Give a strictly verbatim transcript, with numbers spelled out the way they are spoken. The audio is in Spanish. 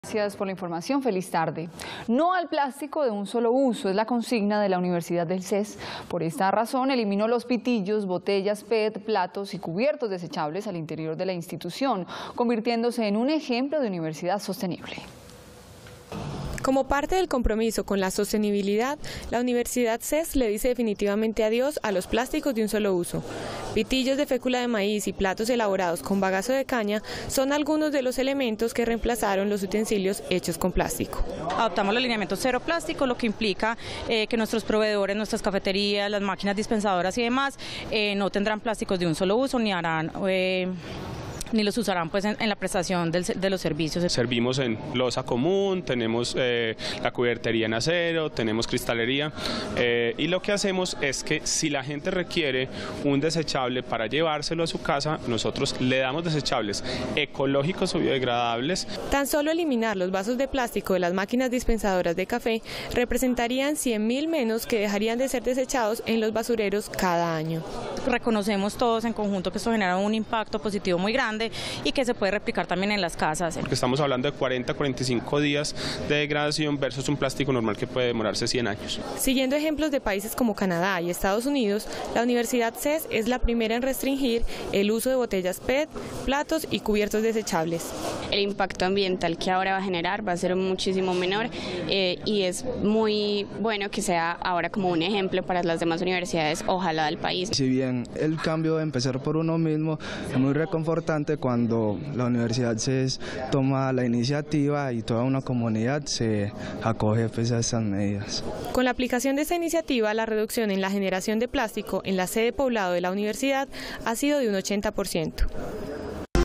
Gracias por la información, feliz tarde. No al plástico de un solo uso, es la consigna de la Universidad del C E S. Por esta razón eliminó los pitillos, botellas P E T, platos y cubiertos desechables al interior de la institución, convirtiéndose en un ejemplo de universidad sostenible. Como parte del compromiso con la sostenibilidad, la Universidad C E S le dice definitivamente adiós a los plásticos de un solo uso. Pitillos de fécula de maíz y platos elaborados con bagazo de caña son algunos de los elementos que reemplazaron los utensilios hechos con plástico. Adoptamos los lineamientos cero plástico, lo que implica eh, que nuestros proveedores, nuestras cafeterías, las máquinas dispensadoras y demás eh, no tendrán plásticos de un solo uso ni harán... Eh, ni los usarán pues en, en la prestación del, de los servicios. Servimos en loza común, tenemos eh, la cubertería en acero, tenemos cristalería eh, y lo que hacemos es que si la gente requiere un desechable para llevárselo a su casa, nosotros le damos desechables ecológicos o biodegradables. Tan solo eliminar los vasos de plástico de las máquinas dispensadoras de café representarían cien mil menos que dejarían de ser desechados en los basureros cada año. Reconocemos todos en conjunto que esto genera un impacto positivo muy grande y que se puede replicar también en las casas. Porque estamos hablando de cuarenta a cuarenta y cinco días de degradación versus un plástico normal que puede demorarse cien años. Siguiendo ejemplos de países como Canadá y Estados Unidos, la Universidad C E S es la primera en restringir el uso de botellas P E T, platos y cubiertos desechables. El impacto ambiental que ahora va a generar va a ser muchísimo menor eh, y es muy bueno que sea ahora como un ejemplo para las demás universidades, ojalá del país. Si bien el cambio de empezar por uno mismo es muy reconfortante cuando la Universidad C E S toma la iniciativa y toda una comunidad se acoge pues a estas medidas. Con la aplicación de esta iniciativa, la reducción en la generación de plástico en la sede poblado de la universidad ha sido de un ochenta por ciento.